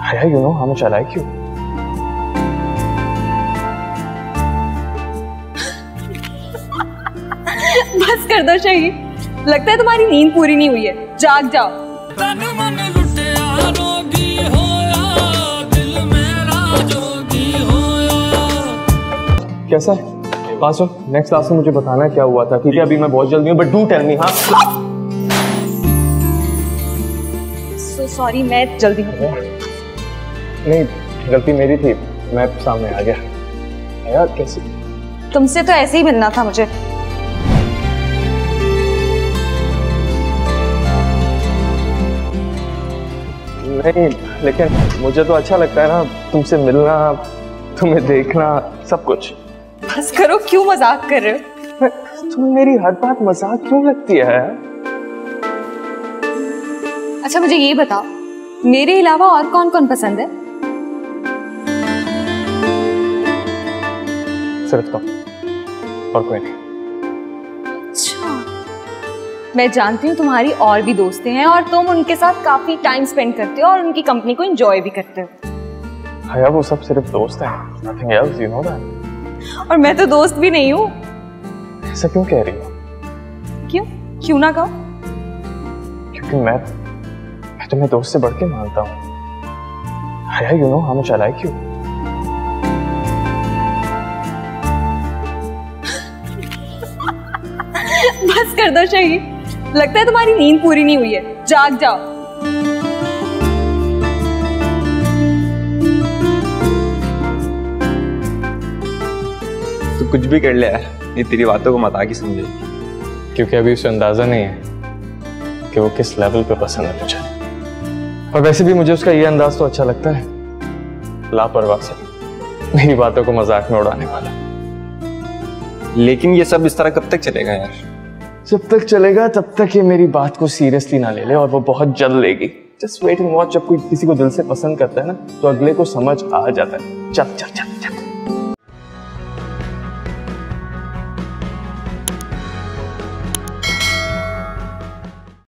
Haya, you know how much I like you. बस कर दो शहीद, लगता है तुम्हारी नींद पूरी नहीं हुई है, जाग जाओ। कैसा है? पास हो। नेक्स्ट क्लास में मुझे बताना है क्या हुआ था, ठीक है? अभी मैं बहुत जल्दी हूँ, बट डू टेल मी। हाँ सो सॉरी, मैं जल्दी हूँ। नहीं, गलती मेरी थी, मैं सामने आ गया। यार कैसे? तुमसे तो ऐसे ही मिलना था मुझे। नहीं, लेकिन मुझे तो अच्छा लगता है ना तुमसे मिलना, तुम्हें देखना, सब कुछ। बस करो, क्यों मजाक कर रहे हो? तुम्हें मेरी हर बात मजाक क्यों लगती है? अच्छा मुझे ये बताओ, मेरे अलावा और कौन कौन पसंद है? सिर्फ तुम, और कोई नहीं। अच्छा, मैं जानती हूँ तुम्हारी और भी दोस्तें हैं और तुम उनके साथ काफी टाइम स्पेंड करते हो और उनकी कंपनी को एंजॉय भी करते हो। हया, वो सब सिर्फ दोस्त हैं, nothing else, you know that. और मैं तो दोस्त भी नहीं हूँ। ऐसा क्यों कह रही हो? क्यों? क्यों ना कहो? क्योंकि मैं तुम्हें दोस्त से बढ़ के मानता हूँ। हया, you know how much I like you. बस कर दो शहीद, लगता है तुम्हारी नींद पूरी नहीं हुई है, जाग जाओ। तू कुछ भी कर ले यार, ये तेरी बातों को मत आके समझे। क्योंकि अभी उसे अंदाजा नहीं है कि वो किस लेवल पे पसंद है मुझे। और वैसे भी मुझे उसका ये अंदाज तो अच्छा लगता है, लापरवाह से मेरी बातों को मजाक में उड़ाने वाला। लेकिन ये सब इस तरह कब तक चलेगा यार? जब तक चलेगा तब तक ये मेरी बात को सीरियसली ना ले ले, और वो बहुत जल्द लेगी। Just wait and watch. जब कोई किसी को दिल से पसंद करता है ना, तो अगले को समझ आ जाता है। चल चल चल चल।